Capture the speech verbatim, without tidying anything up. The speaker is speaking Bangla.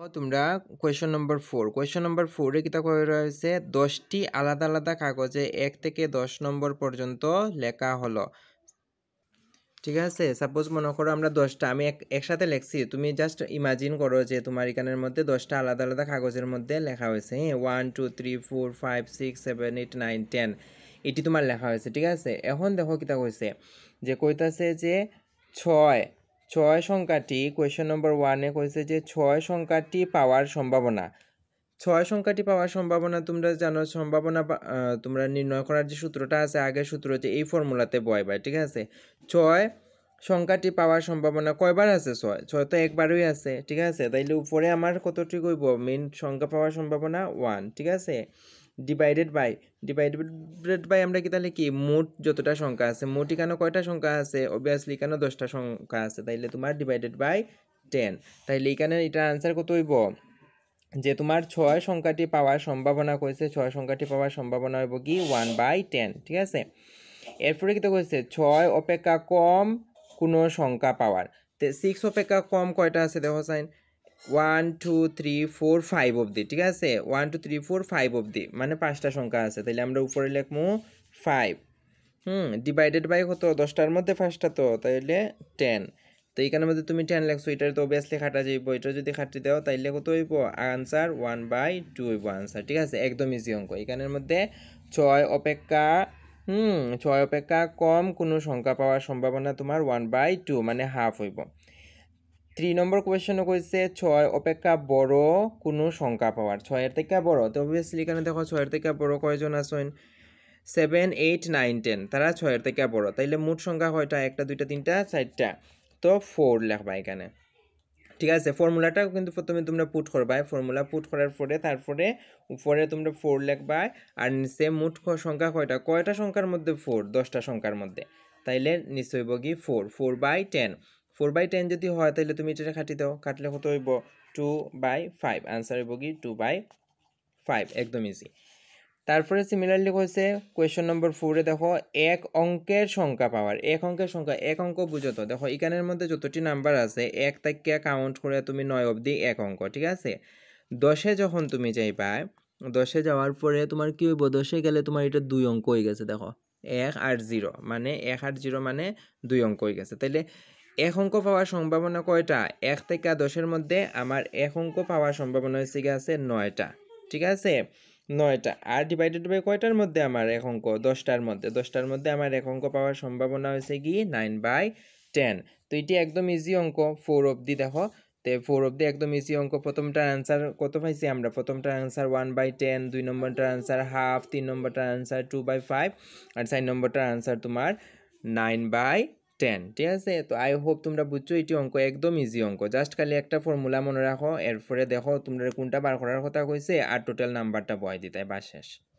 তোমরা question number four question number ফোরে কিতা করা রয়েছে দশটি আলাদা আলাদা কাগজে এক থেকে দশ নম্বর পর্যন্ত লেখা হলো। ঠিক আছে, সাপোজ মনে করো আমরা দশটা আমি এক একসাথে লেখছি, তুমি জাস্ট ইমাজিন করো যে তোমার এখানের মধ্যে দশটা আলাদা আলাদা কাগজের মধ্যে লেখা হয়েছে। হ্যাঁ, one two three four five six seven eight nine ten এটি তোমার লেখা হয়েছে। ঠিক আছে, এখন দেখো কিতা কইছে যে কইতাছে যে ছয় ছয় সংখ্যাটি কোয়েশ্চন নম্বর ওয়ানে কইছে যে ছয় সংখ্যাটি পাওয়ার সম্ভাবনা। ছয় সংখ্যাটি পাওয়ার সম্ভাবনা তোমরা জানো, সম্ভাবনা তোমরা নির্ণয় করার যে সূত্রটা আছে আগের সূত্র যে এই ফর্মুলাতে বয় ভাই। ঠিক আছে, ছয় সংখ্যাটি পাওয়ার সম্ভাবনা কয়বার আছে? ছয় ছয় তো একবারই আছে। ঠিক আছে, তাইলে উপরে আমার কতটি কইব মেইন সংখ্যা পাওয়ার সম্ভাবনা ওয়ান। ঠিক আছে, ডিভাইডেড বাই ডিভাইডেড বাই আমরা কি তাহলে কি মোট যতটা সংখ্যা আছে, মোট এখানে কয়টা সংখ্যা আছে? অবভিয়াসলি এখানে দশটা সংখ্যা আছে, তাইলে তোমার ডিভাইডেড বাই টেন। তাইলে এখানে এটার আনসার কত হইব যে তোমার ছয় সংখ্যাটি পাওয়ার সম্ভাবনা কইছে, ছয় সংখ্যাটি পাওয়ার সম্ভাবনা হইব কি ওয়ান বাই টেন। ঠিক আছে, এরপরে কিতা কইছে ছয় অপেক্ষা কম কোনো সংখ্যা পাওয়ার। তে সিক্স অপেক্ষা কম কয়টা আছে দেখো sign, one two three four five অবধি। ঠিক আছে, one two three four five অবধি মানে পাঁচটা সংখ্যা আছে, তাইলে আমরা উপরে লিখবো ফাইভ। হুম, ডিভাইডেড বাই কত? দশটার মধ্যে ফার্স্টটা তো, তাইলে টেন। তো এইখানের মধ্যে তুমি টেন লেখছো, এটার তো অবভিয়াসলি খাটা যাইব, এটা যদি খাটি দাও তাইলে কত হইব আনসার ওয়ান বাই টু হইব আনসার। ঠিক আছে, একদম ইজি অঙ্ক। এখানের মধ্যে ছয় অপেক্ষা হুম ছয় অপেক্ষা কম কোনো সংখ্যা পাওয়ার সম্ভাবনা তোমার ওয়ান বাই টু মানে হাফ হইব। থ্রি নম্বর কোয়েশ্চনও কইছে ছয় অপেক্ষা বড় কোনো সংখ্যা পাওয়ার, ছয়ের থেকে বড়। তো অবভিয়াসলি এখানে দেখো ছয়ের থেকে বড় কয়জন আছেন? সেভেন এইট নাইন টেন, তারা ছয়ের থেকে বড়। তাইলে মোট সংখ্যা কয়টা? একটা দুইটা তিনটা চারটা, তো ফোর লেখবা এখানে। ঠিক আছে, ফর্মুলাটাও কিন্তু প্রথমে তোমরা পুট করবা, ফর্মুলা পুট করার পরে তারপরে উপরে তোমরা ফোর লিখবা আর নিচে মোট সংখ্যা কয়টা? কয়টা সংখ্যার মধ্যে ফোর? দশটা সংখ্যার মধ্যে। তাইলে নিচে হইব কি four, four by ten. Four by ten যদি হয় তাহলে তুমি এটা কাটি দাও, কাটলে কত হইব টু বাই ফাইভ। আনসার হইব কি টু বাই ফাইভ, একদম ইজি। তারপরে সিমিলারলি কইছে কোয়েশ্চন নম্বর ফোরে দেখো এক অঙ্কের সংখ্যা পাওয়ার। এক অঙ্কের সংখ্যা, এক অঙ্ক বুঝো তো, দেখো এখানের মধ্যে যতটি নাম্বার আছে এক থেকে কাউন্ট করে তুমি নয় অবধি এক অঙ্ক। ঠিক আছে, দশে যখন তুমি যাইবা, দশে যাওয়ার পরে তোমার কি হইব? দশে গেলে তোমার এটা দুই অঙ্ক হয়ে গেছে। দেখো এক আর জিরো মানে এক আর জিরো মানে দুই অঙ্ক হয়ে গেছে। তাইলে এক অঙ্ক পাওয়ার সম্ভাবনা কয়টা? এক থেকে দশের মধ্যে আমার এক অঙ্ক পাওয়ার সম্ভাবনা হয়েছে গিয়ে আছে নয়টা। ঠিক আছে, নয়টা। আর ডিভাইডেড বাই কয়টার মধ্যে? আমার এক অঙ্ক দশটার মধ্যে, দশটার মধ্যে আমার এক অঙ্ক পাওয়ার সম্ভাবনা হয়েছে কি নাইন বাই টেন। তো এটি একদম ইজি অঙ্ক, ফোর অবধি। দেখো তে ফোর অবধি একদম ইজি অঙ্ক। প্রথমটার আনসার কত পাইছি আমরা? প্রথমটার আনসার ওয়ান বাই টেন, দুই নম্বরটার আনসার হাফ, তিন নম্বরটার আনসার টু বাই ফাইভ, আর চার নম্বরটার আনসার তোমার নাইন বাই টেন। ঠিক আছে, তো আই হোপ তোমরা বুঝছো এটি অঙ্ক একদম ইজি অঙ্ক। জাস্ট খালি একটা ফর্মুলা মনে রাখো, এরপরে দেখো তোমরা কোনটা বার করার কথা কইছে আর টোটাল নাম্বারটা বয় দিতে বা শেষ।